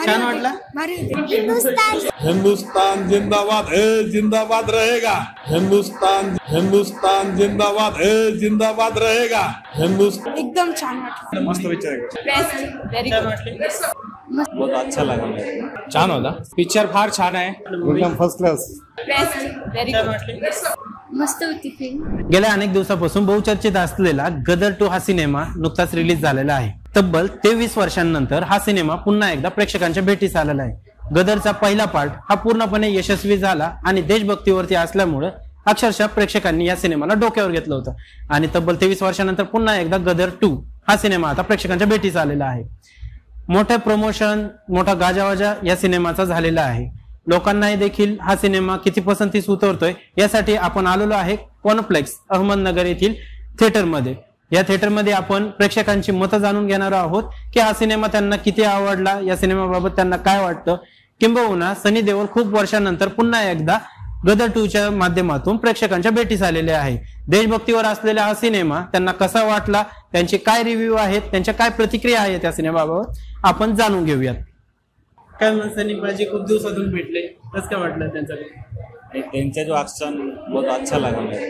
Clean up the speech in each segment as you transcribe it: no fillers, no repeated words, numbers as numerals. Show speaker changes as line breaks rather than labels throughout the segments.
छान वाटला?
हिंदुस्तान जिंदाबाद जिंदाबाद रहेगा. हिंदुस्तान जिंदाबाद जिंदाबाद रहेगा. हिंदुस्तान
एकदम छान वाटलं.
मस्त पिक्चर
व्हेरी गुड.
बहुत अच्छा लगा मेरे.
छान होता पिक्चर, फार छान आहे.
एकदम फर्स्ट क्लास.
Very good. मस्त होती फिल्म.
गेल्या अनेक दिवसापासून बहुचर्चित असलेला गदर 2 हा सिनेमा नुकताच रिलीज झालेला आहे. तब्बल 23 वर्षांनंतर हा सिनेमा पुन्हा एकदा प्रेक्षकांच्या भेटीस आलेला आहे. गदरचा पहिला पार्ट हा पूर्णपणे यशस्वी झाला आणि देशभक्तीवरती असल्यामुळे अक्षरशः प्रेक्षकांनी या सिनेमाला डोक्यावर घेतलं होतं आणि तब्बल 23 वर्षांनंतर पुन्हा एकदा गदर 2 हा सिनेमा आता प्रेक्षकांच्या भेटीस आलेला आहे. मोठं प्रमोशन, मोठा गाजावाजा या सिनेमाचा झालेला आहे. लोकांनाही देखील हा सिनेमा किती पसंतीस उतरतोय यासाठी आपण आलेलो आहे कॉनप्लेक्स अहमदनगर येथील थिएटरमध्ये. या थिएटरमध्ये आपण प्रेक्षकांची मतं जाणून घेणार आहोत की हा सिनेमा त्यांना किती आवडला, या सिनेमाबाबत त्यांना काय वाटतं, किंबहुना सनी देओल खूप वर्षांनंतर पुन्हा एकदा गदर 2च्या माध्यमातून प्रेक्षकांच्या भेटीस आलेले आहे. देशभक्तीवर असलेला हा सिनेमा त्यांना कसा वाटला, त्यांचे काय रिव्ह्यू आहेत, त्यांच्या काय प्रतिक्रिया आहेत या सिनेमाबाबत आपण जाणून घेऊयात.
काय म्हणून सनी पाजी खूप दिवसातून भेटले, कसं काय वाटलं त्यांचं?
त्यांचा जो ऍक्शन बहुत अच्छा लगा मेरे.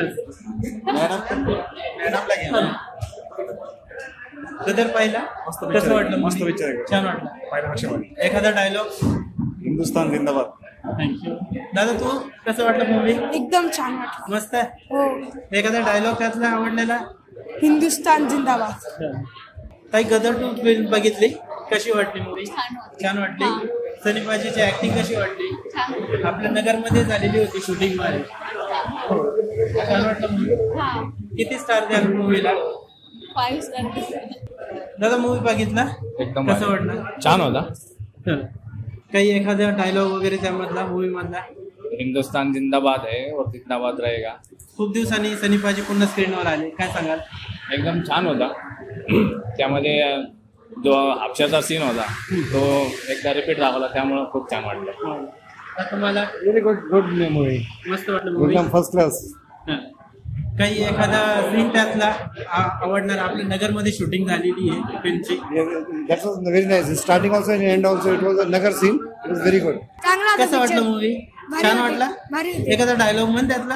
गदर पाहिला? कसं वाटलं?
मस्त पिक्चर.
छान वाटलं. एखादा डायलॉग?
हिंदुस्तान जिंदाबाद.
थँक्यू. दादा तू कसं वाटलं मूवी?
एकदम छान वाटलं.
मस्त आहे.
हो.
एखादा डायलॉग त्यातला आवडलेला?
हिंदुस्तान जिंदाबाद.
काही गदर 2 फिल्म बघितली, कशी वाटली मूवी? छान वाटली. सनी पाजीची ऍक्टिंग कशी वाटली? आपल्या नगरमध्ये झालेली होती शूटिंग मध्ये. छान वाटलं मूवी. किती स्टार द्या मूवीला?
5 स्टार.
दादा मूवी बघितला?
एकदम
कसं वाटलं?
छान होता.
काही एखादा डायलॉग वगैरे त्यामधला, मूवी मधला?
हिंदुस्तान जिंदाबाद है और जिंदाबाद रहेगा.
खूप दिवसांनी सनी पाजी पुन्हा स्क्रीनवर आले, काय सांगाल?
एकदम छान होता. त्यामध्ये जो हापशाचा सीन होता तो एकदा रिपीट दाखवला, त्यामुळे खूप छान वाटलं.
तुम्हाला?
Very good movie.
मस्त वाटलं मूवी.
एकदम फर्स्ट क्लास.
काही एखादा सीन त्यातला आवडणार? आपल्या नगरमध्ये शूटिंग झालेली आहे फिल्मची.
That was very nice. Starting also and end also it was a Nagar scene. It was very good.
कसं वाटलं मूवी? छान वाटला. एखादा डायलॉग म्हण त्यातला?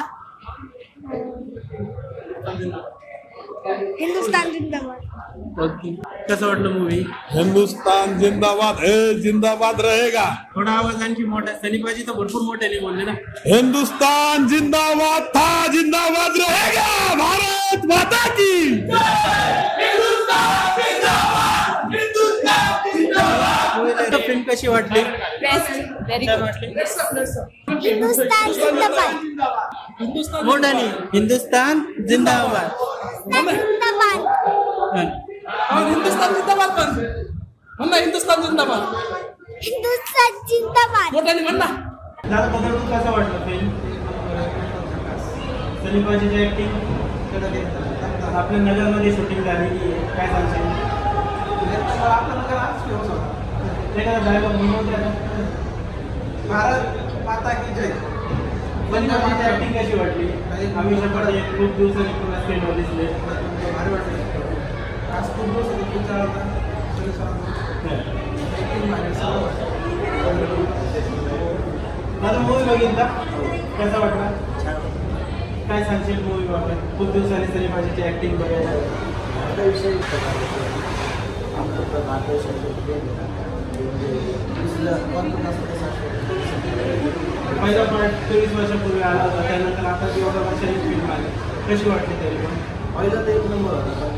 हिंदुस्तान जिंदाबाद.
ओके. कसं वाटलं मूवी?
हिंदुस्तान जिंदाबाद जिंदाबाद रहेगा.
थोडा आवाज आणखी मोठा. सनी पाजी तर भरपूर मोठ्याने बोलले ना.
हिंदुस्तान जिंदाबाद था, जिंदाबाद रहेगा. भारत माता की.
फिल्म कशी वाटली?
व्हेरी
छान
गुड.
वाटली.
हिंदुस्तान जिंदाबाद.
मोठ्याने हिंदुस्तान जिंदाबाद.
जिंदाबाद.
हिंदुस्तान जिंदाबाद पण म्हणा. हिंदुस्तान जिंदाबाद.
हिंदुस्तान जिंदाबाद.
मोठ्याने म्हणा. दादा बघा कसं वाटलं फिल्म? सनी पाजीची ऍक्टिंग. आपल्या नगरमध्ये शूटिंग झालेली आहे, काय सांगशील? एखादा डायलॉग म्हणून भारत माता की जय. सनी पाजीची ऍक्टिंग कशी वाटली? आम्ही सकाळी खूप दिवसांनी पुन्हा स्क्रीनवर दिसले. भारी वाटलं. आज खूप दिवसांनी पिक्चर होता. माझा मूवी बघितला, कसा वाटला? काय सांगशील मूवी बाबत? खूप दिवसांनी सनी पाजीची ऍक्टिंग बघायला. पहिला पार्ट 23 वर्षापूर्वी आला होता, त्यानंतर आता ती एवढ्या वर्षांनी फिल्म आली, कशी वाटली तरी पण? पहिला तर एक नंबर होता.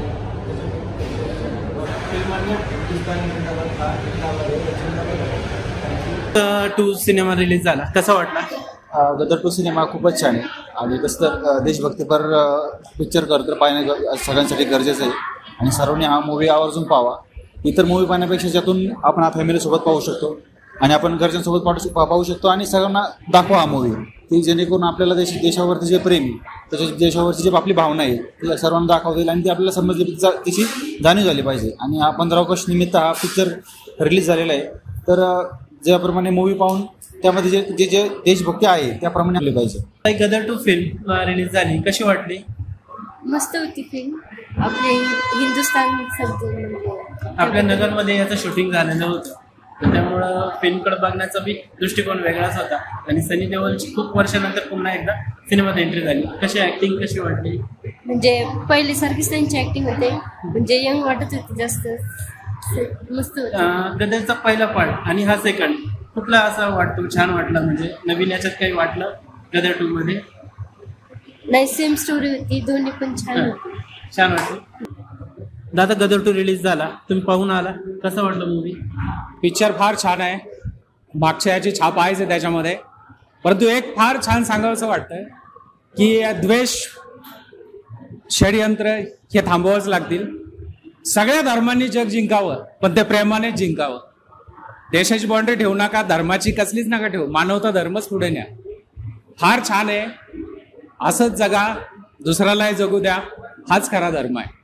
फिल्म 2 सिनेमा रिलीज झाला, कसा वाटला?
गदर 2 सिनेमा खूपच छान आहे आणि कसं तर देशभक्तीपर पिक्चर करतं पाहणं सगळ्यांसाठी गरजेचं आहे आणि सर्वांनी हा मूवी आवर्जून पाहावा. इतर मूवी पाहण्यापेक्षा ज्यातून आपण हा फॅमिलीसोबत पाहू शकतो आणि आपण घरच्यांसोबत पाहू शकतो आणि सगळ्यांना दाखवा हा मूवी की जेणेकरून आपल्याला देशावरती जे प्रेम आहे, त्याच्या देशावरची जी आपली भावना आहे ती सर्वांना दाखवता येईल आणि ती आपल्याला समजली त्याची जाणीव झाली पाहिजे. आणि हा 15 ऑगस्ट निमित्त हा पिक्चर रिलीज झालेला आहे. तर ज्याप्रमाणे मूवी पाहून त्यामध्ये जे जे देशभक्ती आहे त्याप्रमाणे आपली पाहिजे.
गदर 2 फिल्म रिलीज झाली, कशी वाटली?
मस्त होती फिल्म. आपले हिंदुस्तान
आपल्या नगरमध्ये याचं शूटिंग झालेलं होतं, तर त्यामुळं फिल्मकडे बघण्याचा बी दृष्टिकोन वेगळाच होता. आणि सनी देओलची खूप वर्षानंतर पुन्हा एकदा सिनेमात एंट्री झाली. कशी ऍक्टिंग कशी वाटली?
म्हणजे पहिल्यासारखीच त्यांची ऍक्टिंग होते, म्हणजे यंग वाटत होती जास्त, मस्त होती.
गदरचा पहिला पार्ट आणि हा सेकंड कुठला असा वाटतो छान वाटला, म्हणजे नवीन याच्यात काही वाटलं गदर 2 मध्ये?
नाही, सेम स्टोरी होती, दोन्ही पण छान होती.
छान वाटलं. दादा गदर 2 रिलीज झाला, तुम्ही पाहून आला, कसं वाटलं मूवी?
पिक्चर फार छान आहे. मागच्या याची छाप आहेच आहे त्याच्यामध्ये, परंतु एक फार छान सांगावंसं वाटतंय की द्वेष, षडयंत्र हे थांबवावंच लागतील. सगळ्या धर्मांनी जग जिंकावं, पण ते प्रेमानेच जिंकावं. देशाची बाउंड्री ठेवू नका, धर्माची कसलीच नका ठेवू, मानवता धर्मच पुढे न्या. फार छान आहे. असंच जगा, दुसऱ्यालाही जगू द्या, हाच खरा धर्म आहे.